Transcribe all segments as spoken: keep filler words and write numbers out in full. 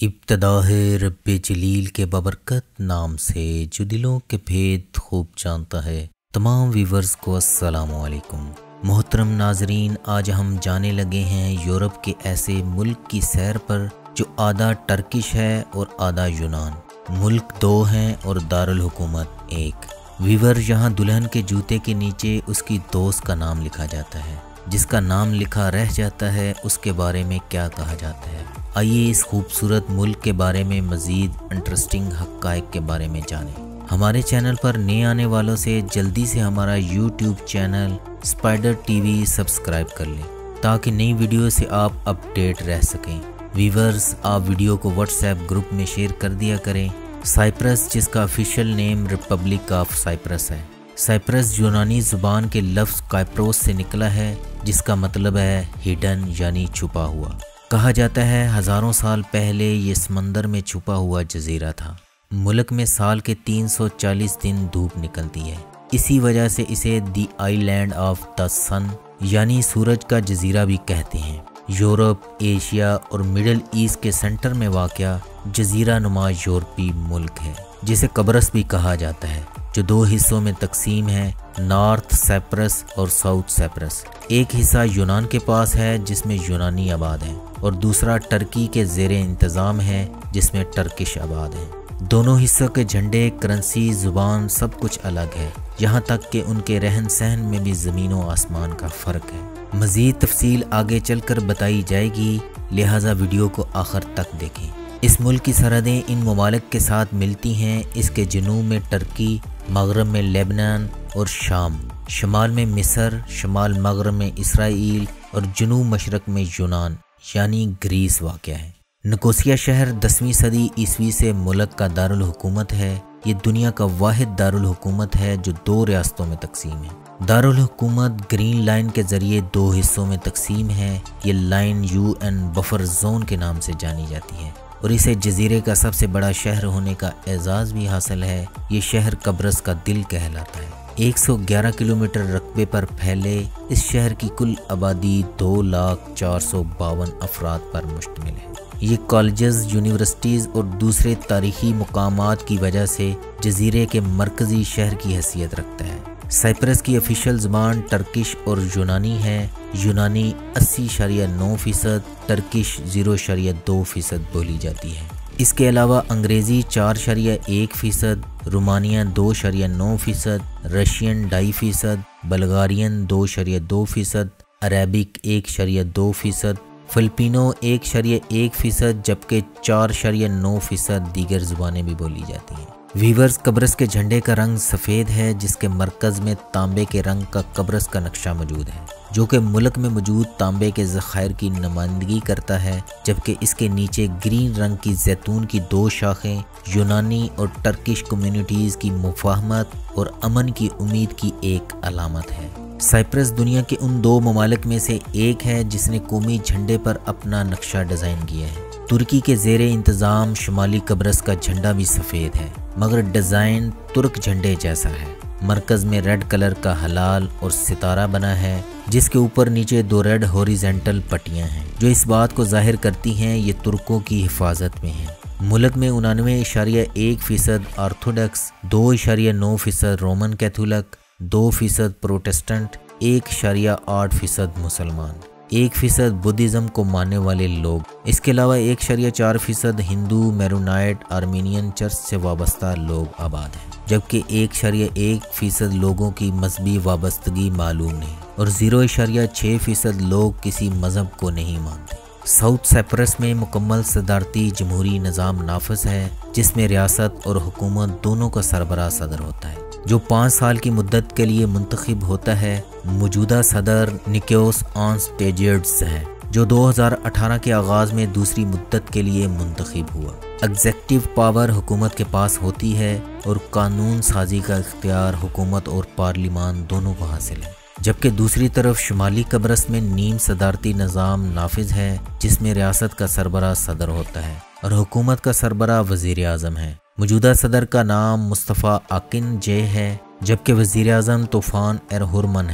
ابتدا ہے رب جلیل کے بابرکت نام سے جو دلوں کے بھید خوب جانتا ہے۔ تمام ویورز کو السلام علیکم۔ محترم ناظرین، آج ہم جانے لگے ہیں یورپ کے ایسے ملک کی سیر پر جو آدھا ٹرکش ہے اور آدھا یونان۔ ملک دو ہیں اور دارالحکومت ایک۔ ویور، یہاں دلہن کے جوتے کے نیچے اس کی دوست کا نام لکھا جاتا ہے۔ جس کا نام لکھا رہ جاتا ہے اس کے بارے میں کیا کہا جاتا ہے؟ آئیے اس خوبصورت ملک کے بارے میں مزید انٹرسٹنگ حقائق کے بارے میں جانیں۔ ہمارے چینل پر نئے آنے والوں سے جلدی سے ہمارا YouTube channel Spider T V subscribe کر لیں تاکہ نئی ویڈیو سے آپ اپڈیٹ رہ سکیں۔ ویورز، آپ ویڈیو کو واٹس ایپ گروپ میں شیئر کر دیا کریں۔ سائپرس، جس کا official name Republic of Cyprus ہے۔ سائپرس یونانی زبان کے لفظ کائپروس سے نکلا ہے، جس کا مطلب ہے ہڈن یعنی چھپا ہوا۔ کہا جاتا ہے ہزاروں سال پہلے یہ سمندر میں چھپا ہوا جزیرہ تھا۔ ملک میں سال کے تین سو چالیس دن دھوپ نکلتی ہے، اسی وجہ سے اسے دی آئی لینڈ آف دا سن یعنی سورج کا جزیرہ بھی کہتے ہیں۔ یورپ، ایشیا اور مڈل ایسٹ کے سینٹر میں واقع جزیرہ نما یورپی ملک ہے، جسے قبرص بھی کہا جاتا ہے، جو دو حصوں میں تقسیم ہے، نارتھ سائپرس اور ساؤتھ سائپرس۔ ایک حصہ یونان کے پاس ہے جس میں یونانی آباد ہیں، اور دوسرا ٹرکی کے زیر انتظام ہے جس میں ٹرکش آباد ہیں۔ دونوں حصوں کے جھنڈے، کرنسی، زبان سب کچھ الگ ہے، یہاں تک کہ ان کے رہن سہن میں بھی زمین و آسمان کا فرق ہے۔ مزید تفصیل آگے چل کر بتائی جائے گی، لہٰذا ویڈیو کو آخر تک دیکھیں۔ اس ملک کی سرحدیں ان ممالک کے ساتھ ملتی ہیں۔ اس کے جنوب میں ترکی، مغرب میں لیبنان اور شام، شمال میں مصر، شمال مغرب میں اسرائیل اور جنوب مشرق میں یونان یعنی گریس واقع ہے۔ نکوسیا شہر دسویں صدی عیسوی سے ملک کا دارالحکومت ہے۔ یہ دنیا کا واحد دارالحکومت ہے جو دو ریاستوں میں تقسیم ہے۔ دارالحکومت گرین لائن کے ذریعے دو حصوں میں تقسیم ہے۔ یہ line U N buffer zone کے نام سے جانی جاتی ہے اور اسے جزیرے کا سب سے بڑا شہر ہونے کا اعزاز بھی حاصل ہے۔ یہ شہر قبرص کا دل کہلاتا ہے۔ ایک سو گیارہ کلومیٹر رقبے پر پھیلے اس شہر کی کل آبادی دو لاکھ چار سو باون افراد پر مشتمل ہے۔ یہ کالجز، یونیورسٹیز اور دوسرے تاریخی مقامات کی وجہ سے جزیرے کے مرکزی شہر کی حیثیت رکھتا ہے۔ سائپرس کی آفیشیل زبان ٹرکش اور یونانی ہے۔ یونانی اسی اشاریہ نو فیصد، ٹرکش زیرو اشاریہ دو فیصد بولی جاتی ہے۔ اس کے علاوہ انگریزی چار اشاریہ ایک فیصد، رومانیہ دو اشاریہ نو فیصد، رشین ڈھائی فیصد، بلغارین دو اشاریہ دو فیصد، عربک ایک اشاریہ دو فیصد، فلپینو ایک اشاریہ ایک فیصد، جبکہ چار اشاریہ نو فیصد دیگر زبانیں بھی بولی جاتی ہیں۔ ویورز، قبرص کے جھنڈے کا رنگ سفید ہے، جس کے مرکز میں تانبے کے رنگ کا قبرص کا نقشہ موجود ہے، جو کہ ملک میں موجود تانبے کے ذخائر کی نمائندگی کرتا ہے، جبکہ اس کے نیچے گرین رنگ کی زیتون کی دو شاخیں یونانی اور ٹرکش کمیونٹیز کی مفاہمت اور امن کی امید کی ایک علامت ہے۔ سائپرس دنیا کے ان دو ممالک میں سے ایک ہے جس نے قومی جھنڈے پر اپنا نقشہ ڈیزائن کیا ہے۔ ترکی کے زیر انتظام شمالی قبرص کا جھنڈا بھی سفید ہے، مگر ڈیزائن ترک جھنڈے جیسا ہے۔ مرکز میں ریڈ کلر کا ہلال اور ستارہ بنا ہے، جس کے اوپر نیچے دو ریڈ ہوریزنٹل پٹیاں ہیں، جو اس بات کو ظاہر کرتی ہیں یہ ترکوں کی حفاظت میں ہیں۔ ملک میں انانوے اشاریہ ایک فیصد آرتھوڈکس، دو اشاریہ نو فیصد رومن کیتھولک، دو فیصد پروٹسٹنٹ، ایک اشاریہ آٹھ فیصد مسلمان، ایک فیصد بدھزم کو ماننے والے لوگ۔ اس کے علاوہ ایک اشاریہ چار فیصد ہندو، میرونائٹ، آرمینین چرچ سے وابستہ لوگ آباد ہیں، جبکہ ایک اشاریہ ایک فیصد لوگوں کی مذہبی وابستگی معلوم نہیں اور زیرو اشاریہ چھ فیصد لوگ کسی مذہب کو نہیں مانتے۔ ساؤتھ سائپرس میں مکمل صدارتی جمہوری نظام نافذ ہے، جس میں ریاست اور حکومت دونوں کا سربراہ صدر ہوتا ہے، جو پانچ سال کی مدت کے لیے منتخب ہوتا ہے۔ موجودہ صدر نکیوس آنسٹیجیڈس ہے، جو دو ہزار اٹھارہ کے آغاز میں دوسری مدت کے لیے منتخب ہوا۔ ایگزیکٹو پاور حکومت کے پاس ہوتی ہے اور قانون سازی کا اختیار حکومت اور پارلیمان دونوں کو حاصل ہے، جبکہ دوسری طرف شمالی قبرص میں نیم صدارتی نظام نافذ ہے، جس میں ریاست کا سربراہ صدر ہوتا ہے اور حکومت کا سربراہ وزیر اعظم ہے۔ موجودہ صدر کا نام مصطفیٰ آکن جے ہے، جبکہ وزیر اعظم طوفان ارہرمن ہے۔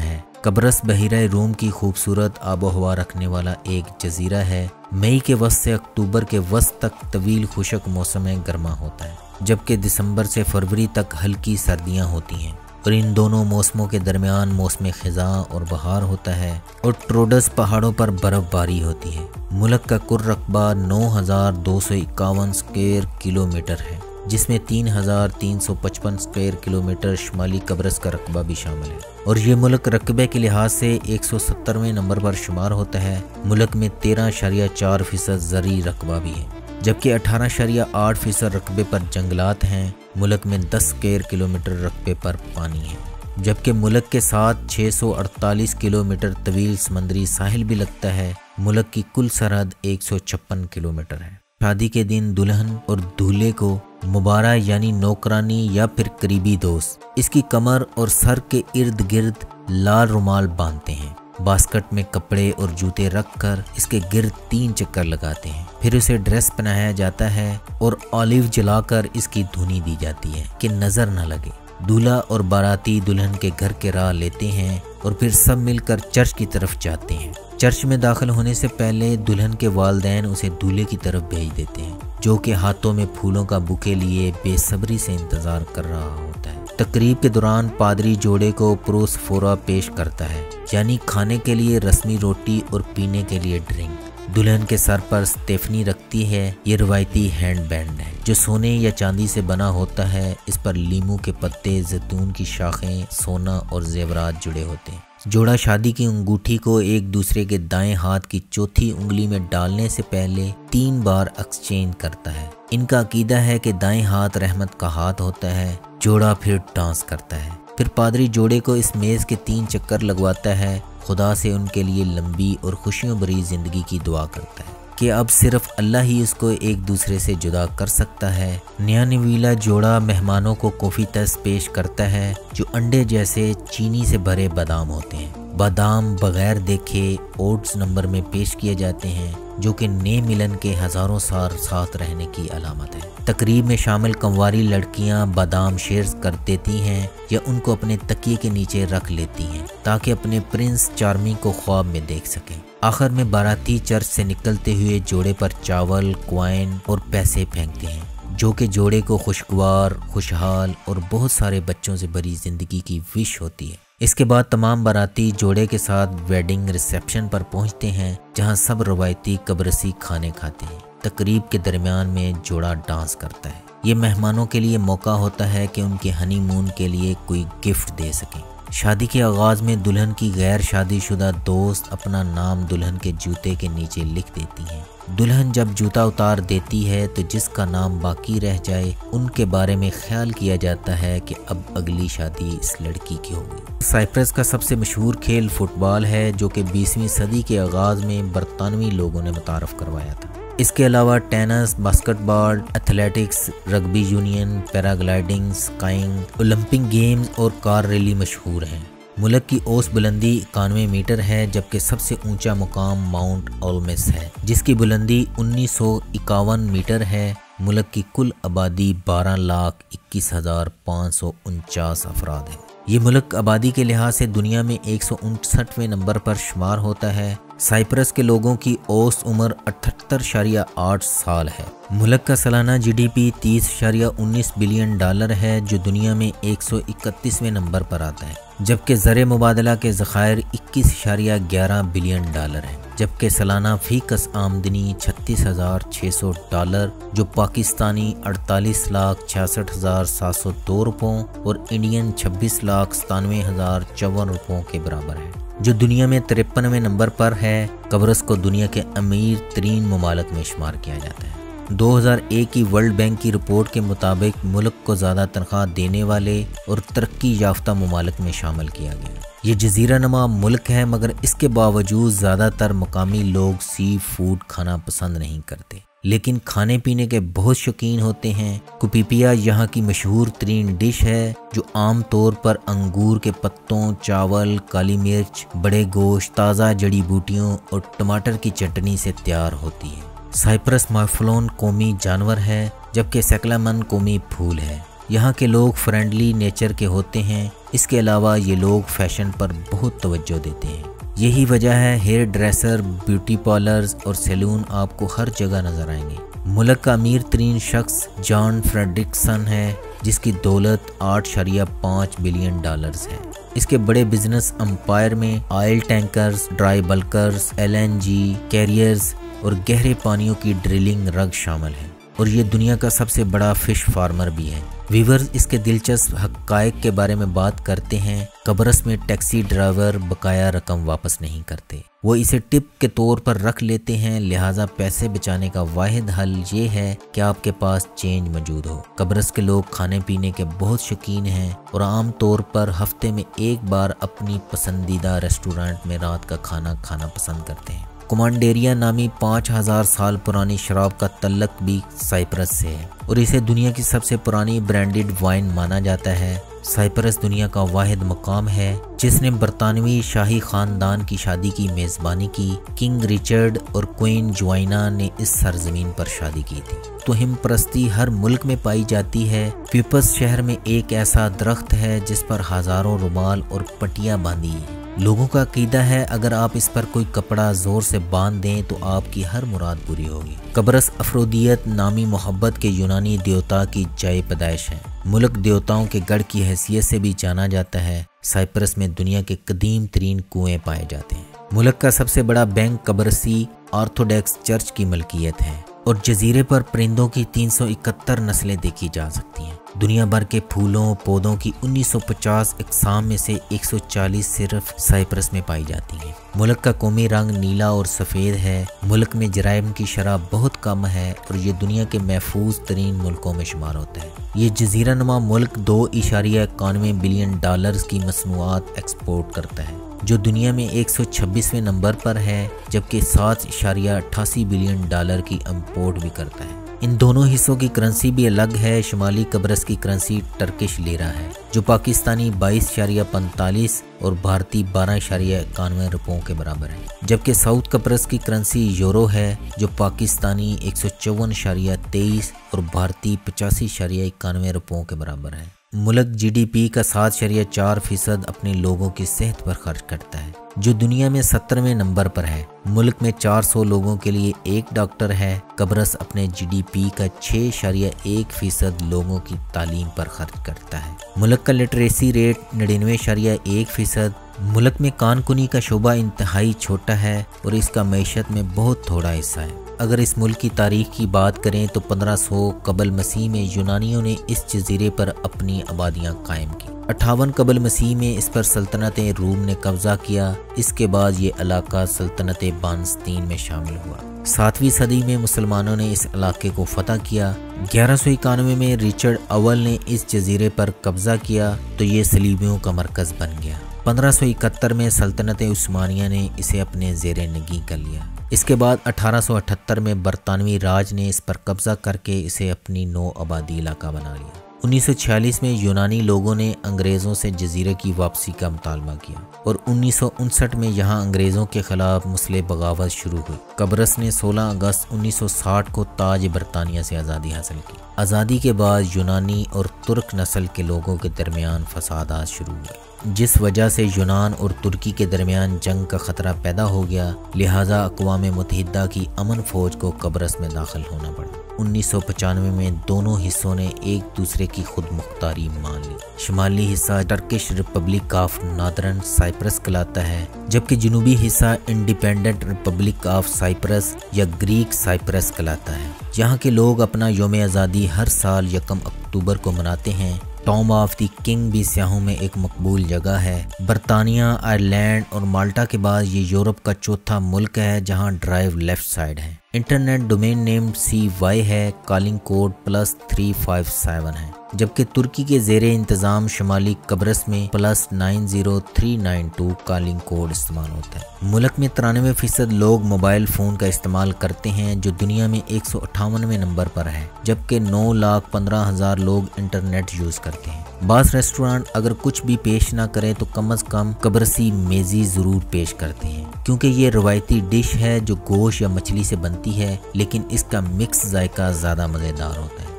قبرص بحیرہ روم کی خوبصورت آب و ہوا رکھنے والا ایک جزیرہ ہے۔ مئی کے وسط سے اکتوبر کے وسط تک طویل خشک موسم گرما ہوتا ہے، جبکہ دسمبر سے فروری تک ہلکی سردیاں ہوتی ہیں، اور ان دونوں موسموں کے درمیان موسم خزاں اور بہار ہوتا ہے، اور ٹروڈس پہاڑوں پر برف باری ہوتی ہے۔ ملک کا کل رقبہ نو ہزار دو سو اکاون اسکوائر کلومیٹر ہے، جس میں تین ہزار تین سو پچپن اسکوائر کلومیٹر شمالی قبرص کا رقبہ بھی شامل ہے، اور یہ ملک رقبے کے لحاظ سے ایک سو سترویں نمبر پر شمار ہوتا ہے۔ ملک میں تیرہ اشاریہ چار فیصد زرعی رقبہ بھی ہے، جبکہ اٹھارہ اشاریہ آٹھ فیصد رقبے پر جنگلات ہیں۔ ملک میں دس اسکوائر کلومیٹر رقبے پر پانی ہے، جبکہ ملک کے ساتھ چھ سو اڑتالیس کلومیٹر طویل سمندری ساحل بھی لگتا ہے۔ ملک کی کل سرحد ایک سو چھپن کلومیٹر ہے۔ شادی کے دن دلہن اور دولہے کو مبارہ یعنی نوکرانی یا پھر قریبی دوست اس کی کمر اور سر کے ارد گرد لال رومال باندھتے ہیں، باسکٹ میں کپڑے اور جوتے رکھ کر اس کے گرد تین چکر لگاتے ہیں، پھر اسے ڈریس پہنایا جاتا ہے اور آلیو جلا کر اس کی دھنی دی جاتی ہے کہ نظر نہ لگے۔ دولہا اور باراتی دلہن کے گھر کے راہ لیتے ہیں اور پھر سب مل کر چرچ کی طرف جاتے ہیں۔ چرچ میں داخل ہونے سے پہلے دلہن کے والدین اسے دولہے کی طرف بھیج دیتے ہیں، جو کہ ہاتھوں میں پھولوں کا بوکے لیے بے صبری سے انتظار کر رہا ہوتا ہے۔ تقریب کے دوران پادری جوڑے کو پروسفورا پیش کرتا ہے، یعنی کھانے کے لیے رسمی روٹی اور پینے کے لیے ڈرنک۔ دلہن کے سر پر سٹیفنی رکھتی ہے، یہ روایتی ہینڈ بینڈ ہے جو سونے یا چاندی سے بنا ہوتا ہے۔ اس پر لیموں کے پتے، زیتون کی شاخیں، سونا اور زیورات جڑے ہوتے ہیں۔ جوڑا شادی کی انگوٹھی کو ایک دوسرے کے دائیں ہاتھ کی چوتھی انگلی میں ڈالنے سے پہلے تین بار ایکسچینج کرتا ہے۔ ان کا عقیدہ ہے کہ دائیں ہاتھ رحمت کا ہاتھ ہوتا ہے۔ جوڑا پھر ڈانس کرتا ہے، پھر پادری جوڑے کو اس میز کے تین چکر لگواتا ہے، خدا سے ان کے لیے لمبی اور خوشیوں بھری زندگی کی دعا کرتا ہے کہ اب صرف اللہ ہی اس کو ایک دوسرے سے جدا کر سکتا ہے۔ نیا نویلا جوڑا مہمانوں کو کافی تس پیش کرتا ہے جو انڈے جیسے چینی سے بھرے بادام ہوتے ہیں۔ بادام بغیر دیکھے اوٹس نمبر میں پیش کیے جاتے ہیں، جو کہ نئے ملن کے ہزاروں سال ساتھ رہنے کی علامت ہے۔ تقریب میں شامل کنواری لڑکیاں بادام شیئر کر دیتی ہیں یا ان کو اپنے تکیے کے نیچے رکھ لیتی ہیں تاکہ اپنے پرنس چارمنگ کو خواب میں دیکھ سکیں۔ آخر میں باراتی چرچ سے نکلتے ہوئے جوڑے پر چاول، کوائن اور پیسے پھینکتے ہیں، جو کہ جوڑے کو خوشگوار، خوشحال اور بہت سارے بچوں سے بھری زندگی کی وش ہوتی ہے۔ اس کے بعد تمام باراتی جوڑے کے ساتھ ویڈنگ ریسیپشن پر پہنچتے ہیں، جہاں سب روایتی قبرصی کھانے کھاتے ہیں۔ تقریب کے درمیان میں جوڑا ڈانس کرتا ہے۔ یہ مہمانوں کے لیے موقع ہوتا ہے کہ ان کے ہنی مون کے لیے کوئی گفٹ دے سکیں۔ شادی کے آغاز میں دلہن کی غیر شادی شدہ دوست اپنا نام دلہن کے جوتے کے نیچے لکھ دیتی ہیں۔ دلہن جب جوتا اتار دیتی ہے تو جس کا نام باقی رہ جائے ان کے بارے میں خیال کیا جاتا ہے کہ اب اگلی شادی اس لڑکی کی ہوگی۔ سائپرس کا سب سے مشہور کھیل فٹ بال ہے، جو کہ بیسویں صدی کے آغاز میں برطانوی لوگوں نے متعارف کروایا تھا۔ اس کے علاوہ tennis, basketball, athletics, rugby union, paragliding, skiing, Olympic games اور کار ریلی مشہور ہیں۔ ملک کی اوس بلندی اکانوے میٹر ہے، جبکہ سب سے اونچا مقام ماؤنٹ اولمس ہے جس کی بلندی انیس سو اکاون میٹر ہے۔ ملک کی کل آبادی بارہ لاکھ اکیس ہزار پانچ سو انچاس افراد ہے۔ یہ ملک آبادی کے لحاظ سے دنیا میں ایک سو انسٹھویں نمبر پر شمار ہوتا ہے۔ سائپرس کے لوگوں کی اوسط عمر اٹھہتر اشاریہ آٹھ سال ہے۔ ملک کا سالانہ جی ڈی پی تیس اشاریہ انیس بلین ڈالر ہے، جو دنیا میں ایک سو اکتیسویں نمبر پر آتا ہے، جبکہ زر مبادلہ کے ذخائر اکیس اشاریہ گیارہ بلین ڈالر ہیں، جبکہ سالانہ فی کس آمدنی چھتیس ہزار چھ سو ڈالر، جو پاکستانی اڑتالیس لاکھ چھیاسٹھ ہزار سات سو دو روپوں اور انڈین چھبیس لاکھ ستانوے ہزار چون روپوں کے برابر ہے، جو دنیا میں ترپنویں نمبر پر ہے۔ قبرص کو دنیا کے امیر ترین ممالک میں شمار کیا جاتا ہے۔ دو ہزار ایک کی ورلڈ بینک کی رپورٹ کے مطابق ملک کو زیادہ تنخواہ دینے والے اور ترقی یافتہ ممالک میں شامل کیا گیا۔ یہ جزیرہ نما ملک ہے، مگر اس کے باوجود زیادہ تر مقامی لوگ سی فوڈ کھانا پسند نہیں کرتے، لیکن کھانے پینے کے بہت شوقین ہوتے ہیں۔ کوپیپیا یہاں کی مشہور ترین ڈش ہے، جو عام طور پر انگور کے پتوں، چاول، کالی مرچ، بڑے گوشت، تازہ جڑی بوٹیوں اور ٹماٹر کی چٹنی سے تیار ہوتی ہے۔ سائپرس مائفلون قومی جانور ہے، جبکہ سیکلامن قومی پھول ہے۔ यहाँ کے لوگ فرینڈلی نیچر کے ہوتے ہیں، اس کے علاوہ یہ لوگ فیشن پر بہت توجہ دیتے ہیں۔ یہی وجہ ہے ہیئر ڈریسر، بیوٹی پارلرز اور سیلون آپ کو ہر جگہ نظر آئیں گے۔ ملک کا امیر ترین شخص جان فریڈرکسن ہے، جس کی دولت آٹھ اشاریہ پانچ بلین ڈالرز ہے۔ اس کے بڑے بزنس امپائر میں oil tankers, dry bulkers, L N G carriers اور گہرے پانیوں کی ڈرلنگ رگ شامل ہیں، اور یہ دنیا کا سب سے بڑا فش فارمر بھی ہے۔ ویورز اس کے دلچسپ حقائق کے بارے میں بات کرتے ہیں۔ قبرص میں ٹیکسی ڈرائیور بقایا رقم واپس نہیں کرتے، وہ اسے ٹپ کے طور پر رکھ لیتے ہیں، لہٰذا پیسے بچانے کا واحد حل یہ ہے کہ آپ کے پاس چینج موجود ہو۔ قبرص کے لوگ کھانے پینے کے بہت شوقین ہیں اور عام طور پر ہفتے میں ایک بار اپنی پسندیدہ ریسٹورانٹ میں رات کا کھانا کھانا پسند کرتے ہیں۔ کمانڈیریا نامی پانچ ہزار سال پرانی شراب کا تعلق بھی سائپرس سے ہے اور اسے دنیا کی سب سے پرانی برانڈڈ وائن مانا جاتا ہے۔ سائپرس دنیا کا واحد مقام ہے جس نے برطانوی شاہی خاندان کی شادی کی میزبانی کی۔ کنگ رچرڈ اور کوئین جوائنا نے اس سرزمین پر شادی کی تھی۔ توہم پرستی ہر ملک میں پائی جاتی ہے۔ پیپس شہر میں ایک ایسا درخت ہے جس پر ہزاروں رومال اور پٹیاں باندھی ہیں۔ لوگوں کا عقیدہ ہے اگر آپ اس پر کوئی کپڑا زور سے باندھ دیں تو آپ کی ہر مراد پوری ہوگی۔ قبرص افرودیت نامی محبت کے یونانی دیوتا کی جائے پیدائش ہے۔ ملک دیوتاؤں کے گڑھ کی حیثیت سے بھی جانا جاتا ہے۔ سائپرس میں دنیا کے قدیم ترین کنویں پائے جاتے ہیں۔ ملک کا سب سے بڑا بینک قبرصی آرتھوڈاکس چرچ کی ملکیت ہے اور جزیرے پر پرندوں کی تین سو اکہتر نسلیں دیکھی جا سکتی ہیں۔ دنیا بھر کے پھولوں پودوں کی انیس سو پچاس اقسام میں سے ایک سو چالیس صرف سائپرس میں پائی جاتی ہیں۔ ملک کا قومی رنگ نیلا اور سفید ہے۔ ملک میں جرائم کی شرح بہت کم ہے اور یہ دنیا کے محفوظ ترین ملکوں میں شمار ہوتا ہے۔ یہ جزیرہ نما ملک دو اشاریہ اکانوے بلین ڈالرز کی مصنوعات ایکسپورٹ کرتا ہے، جو دنیا میں ایک سو چھبیسویں نمبر پر ہے، جبکہ سات اشاریہ اٹھاسی بلین ڈالر کی امپورٹ بھی کرتا ہے۔ ان دونوں حصوں کی کرنسی بھی الگ ہے۔ شمالی قبرص کی کرنسی ٹرکش لیرہ ہے، جو پاکستانی بائیس اشاریہ پینتالیس اور بھارتی بارہ اشاریہ اکانوے روپوں کے برابر ہے، جبکہ ساؤتھ قبرص کی کرنسی یورو ہے، جو پاکستانی ایک سو چون اشاریہ تیئیس اور بھارتی پچاسی اشاریہ اکانوے روپوں کے برابر ہے۔ ملک جی ڈی پی کا سات اشاریہ چار فیصد اپنے لوگوں کی صحت پر خرچ کرتا ہے، جو دنیا میں سترویں نمبر پر ہے۔ ملک میں چار سو لوگوں کے لیے ایک ڈاکٹر ہے۔ قبرص اپنے جی ڈی پی کا چھ اشاریہ ایک فیصد لوگوں کی تعلیم پر خرچ کرتا ہے۔ ملک کا لٹریسی ریٹ نڑینوے اشاریہ ایک فیصد۔ ملک میں کان کنی کا شعبہ انتہائی چھوٹا ہے اور اس کا معیشت میں بہت تھوڑا حصہ ہے۔ اگر اس ملک کی تاریخ کی بات کریں تو پندرہ سو قبل مسیح میں یونانیوں نے اس جزیرے پر اپنی آبادیاں قائم کی۔ اٹھاون قبل مسیح میں اس پر سلطنت روم نے قبضہ کیا۔ اس کے بعد یہ علاقہ سلطنت بانستین میں شامل ہوا۔ ساتویں صدی میں مسلمانوں نے اس علاقے کو فتح کیا۔ گیارہ سو اکانوے میں رچرڈ اول نے اس جزیرے پر قبضہ کیا تو یہ صلیبیوں کا مرکز بن گیا۔ پندرہ سو اکہتر میں سلطنت عثمانیہ نے اسے اپنے زیر نگین کر لیا۔ اس کے بعد اٹھارہ سو اٹھتر میں برطانوی راج نے اس پر قبضہ کر کے اسے اپنی نو آبادی علاقہ بنا لیا۔ انیس سو چھیالیس میں یونانی لوگوں نے انگریزوں سے جزیرے کی واپسی کا مطالبہ کیا اور انیس سو انسٹھ میں یہاں انگریزوں کے خلاف مسلح بغاوت شروع ہوئی۔ قبرص نے سولہ اگست انیس سو ساٹھ کو تاج برطانیہ سے آزادی حاصل کی۔ آزادی کے بعد یونانی اور ترک نسل کے لوگوں کے درمیان فسادات شروع ہوئے، جس وجہ سے یونان اور ترکی کے درمیان جنگ کا خطرہ پیدا ہو گیا، لہٰذا اقوام متحدہ کی امن فوج کو قبرص میں داخل ہونا پڑا۔ انیس سو پچانوے میں دونوں حصوں نے ایک دوسرے کی خود مختاری مان لی۔ شمالی حصہ Turkish Republic of Northern Cyprus کہلاتا ہے، جبکہ جنوبی حصہ انڈیپینڈنٹ ریپبلک آف سائپرس یا گریک سائپرس کہلاتا ہے۔ یہاں کے لوگ اپنا یوم آزادی ہر سال یکم اکتوبر کو مناتے ہیں۔ ٹام آف دی کنگ بھی سیاحوں میں ایک مقبول جگہ ہے۔ برطانیہ، آئرلینڈ اور مالٹا کے بعد یہ یورپ کا چوتھا ملک ہے جہاں ڈرائیو لیفٹ سائڈ ہے۔ Internet domain name C Y ہے، calling code plus three five seven ہے، جبکہ ترکی کے زیر انتظام شمالی قبرص میں plus nine zero three nine two calling code استعمال ہوتا ہے۔ ملک میں ترانوے فیصد لوگ موبائل فون کا استعمال کرتے ہیں، جو دنیا میں ایک سو اٹھاونویں نمبر پر ہے، جبکہ نو لاکھ پندرہ ہزار لوگ انٹرنیٹ یوز کرتے ہیں۔ بعض ریسٹورانٹ اگر کچھ بھی پیش نہ کریں تو کم از کم قبرصی میزی ضرور پیش کرتے ہیں، کیونکہ یہ روایتی ڈش ہے جو گوشت یا مچھلی سے بنتی ہے، لیکن اس کا مکس ذائقہ زیادہ مزیدار ہوتا ہے۔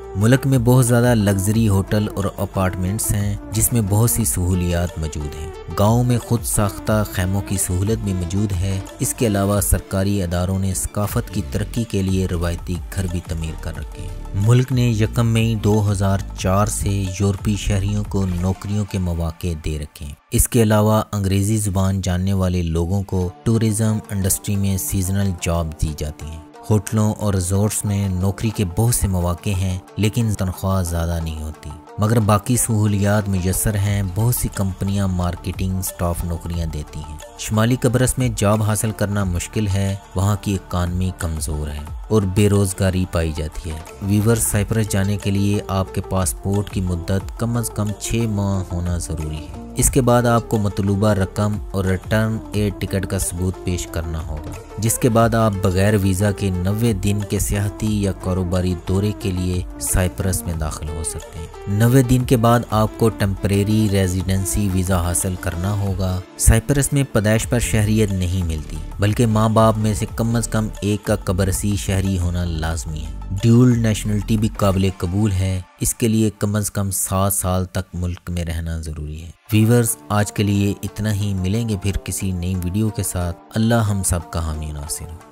ملک میں بہت زیادہ لگژری ہوٹل اور اپارٹمنٹس ہیں جس میں بہت سی سہولیات موجود ہیں۔ گاؤں میں خود ساختہ خیموں کی سہولت بھی موجود ہے۔ اس کے علاوہ سرکاری اداروں نے ثقافت کی ترقی کے لیے روایتی گھر بھی تعمیر کر رکھے ہیں۔ ملک نے یکم مئی دو ہزار چار سے یورپی شہریوں کو نوکریوں کے مواقع دے رکھے ہیں۔ اس کے علاوہ انگریزی زبان جاننے والے لوگوں کو ٹورزم انڈسٹری میں سیزنل جاب دی جاتی ہیں۔ ہوٹلوں اور ریزورٹس میں نوکری کے بہت سے مواقع ہیں لیکن تنخواہ زیادہ نہیں ہوتی، مگر باقی سہولیات میسر ہیں۔ بہت سی کمپنیاں مارکیٹنگ سٹاف نوکریاں دیتی ہیں۔ شمالی قبرص میں جاب حاصل کرنا مشکل ہے، وہاں کی اکانومی کمزور ہے اور بے روزگاری پائی جاتی ہے۔ ویورز، سائپرس جانے کے لیے آپ کے پاسپورٹ کی مدت کم از کم چھ ماہ ہونا ضروری ہے۔ اس کے بعد آپ کو مطلوبہ رقم اور ریٹرن ایئر ٹکٹ کا ثبوت پیش کرنا ہوگا، جس کے بعد آپ بغیر ویزا کے نوے دن کے سیاحتی یا کاروباری دورے کے لیے سائپرس میں داخل ہو سکتے ہیں۔ نوے دن کے بعد آپ کو ٹیمپریری ریزیڈنسی ویزا حاصل کرنا ہوگا۔ سائپرس میں پیدائش پر شہریت نہیں ملتی، بلکہ ماں باپ میں سے کم از کم ایک کا قبرصی شہری ہونا لازمی ہے۔ ڈیول نیشنلٹی بھی قابل قبول ہے، اس کے لیے کم از کم سات سال تک ملک میں رہنا ضروری ہے۔ ویورز، آج کے لیے اتنا ہی، ملیں گے پھر کسی نئی ویڈیو کے ساتھ۔ اللہ ہم سب کا حامی و ناصر ہو۔